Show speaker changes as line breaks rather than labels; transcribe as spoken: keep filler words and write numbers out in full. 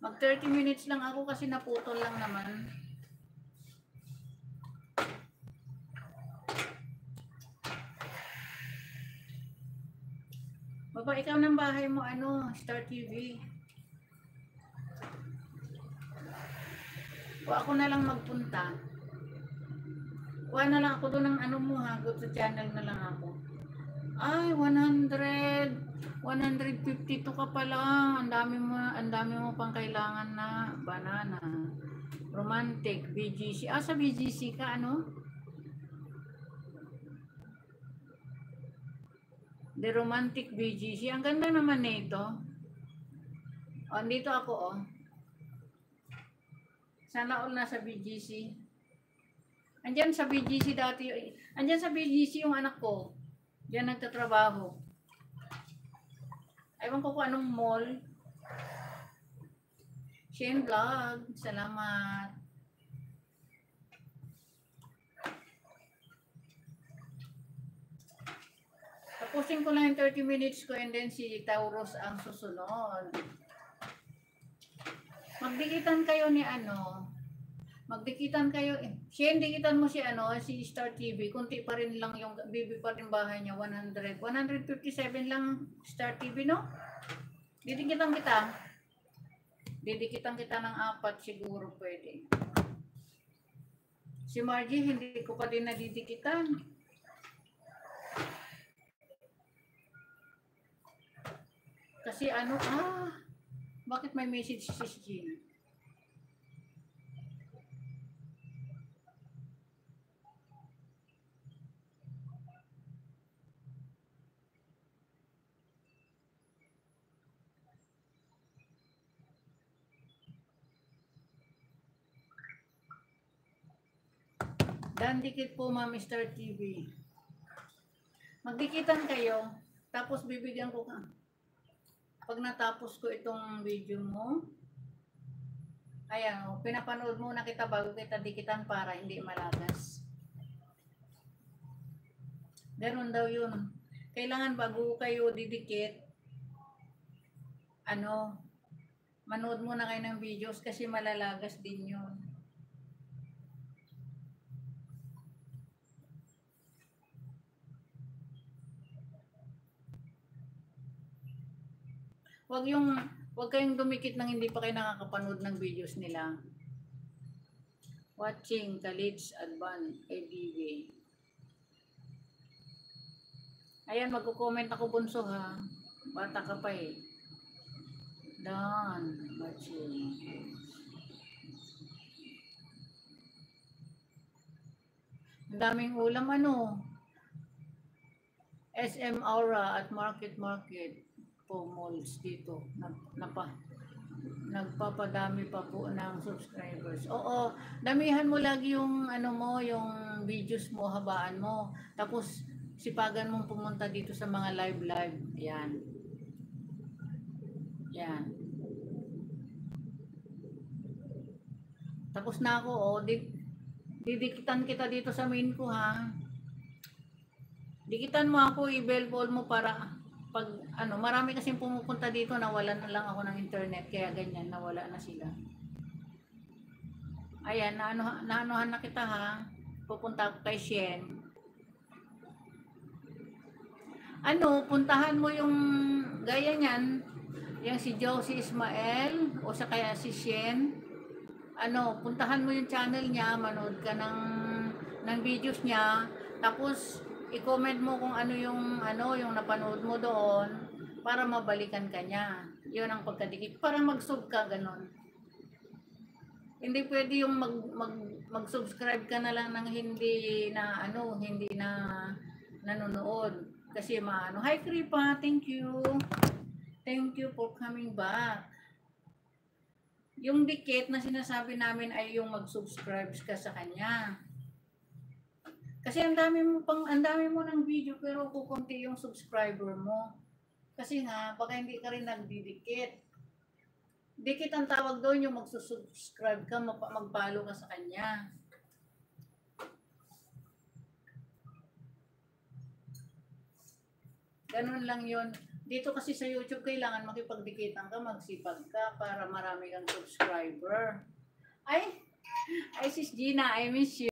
Mag thirty minutes lang ako kasi naputol lang naman. Baba, ikaw ng bahay mo, ano, Star T V. O ako na lang magpunta. Kuha na lang ako doon ng ano mo ha, go to channel na lang ako. Ay, one hundred, one fifty-two ka pala. Ang dami mo, ang dami mo pang kailangan na banana. Romantic, B G C. Ah, sa B G C ka, ano? The Romantic B G C. Ang ganda naman nito. Oh, dito ako, oh. Sana all nasa B G C. Andyan sa B G C dati. Andyan sa B G C yung anak ko. Diyan nagtatrabaho. Ewan ko kung anong mall. Shane Vlog. Salamat. Tapusin ko lang yung thirty minutes ko and then si Taurus ang susunod. Magdikitan kayo ni ano. Magdikitan kayo. Eh. Shane, dikitan mo si ano, si Star T V. Kunti pa rin lang yung bibi pa rin bahay niya. one hundred. one fifty-seven lang Star T V, no? Didikitan kita. Didikitan kita ng apat siguro pwede. Si Margie, hindi ko pa din nadidikitan. Kasi ano, ah, bakit may message si Jean? Dan dikit po, Ma'am Star T V. Magdikitan kayo, tapos bibigyan ko ka. Pag natapos ko itong video mo, ayan, pinapanood muna kita bago kita dikitan para hindi malagas. Ganun daw yun. Kailangan bago kayo didikit, ano, manood muna kayo ng videos kasi malalagas din yun. Wag yung, wag kayong dumikit nang hindi pa kayo nakakapanood ng videos nila. Watching Khalid's Advan A D V. Ayan, magko-comment ako bunso ha. Bata ka pa eh. Done. Watching. Ang daming ulam ano. S M Aura at Market Market po malls dito. Napa, nagpapadami pa po ng subscribers. Oo, damihan mo lagi yung ano mo, yung videos mo, habaan mo. Tapos sipagan mong pumunta dito sa mga live live. Yan. Yan. Tapos na ako, oh, di, didikitan kita dito sa main ko ha. Dikitan mo ako, i-bellball mo para pag ano, marami kasing pumupunta dito, nawalan na lang ako ng internet, kaya ganyan, nawala na sila. Ayan, naano, naanohan na kita ha. Pupunta ako kay Shen. Ano, puntahan mo yung gaya niyan, yung si Josie Ismael o sa kaya si Shen. Ano, puntahan mo yung channel niya, manood ka ng ng videos niya, tapos i-comment mo kung ano yung ano yung napanood mo doon para mabalikan ka niya. Yun ang pagkadikit. Para mag-sub ka, ganon. Hindi pwede yung mag, mag, mag-subscribe ka na lang ng hindi na ano, hindi na nanonood. Kasi maano. Hi Kripa, thank you. Thank you for coming back. Yung dikit na sinasabi namin ay yung mag-subscribe ka sa kanya. Kasi ang dami mo pang ang dami mo ng video pero kukunti yung subscriber mo. Kasi nga baka hindi ka rin nagdidikit. Dikit ang tawag doon yung magsusubscribe ka, magpalo ka sa kanya. Ganun lang yun. Dito kasi sa YouTube, kailangan makipagdikitan ka, magsipag ka para marami kang subscriber. Ay, ay sis Gina, I miss you.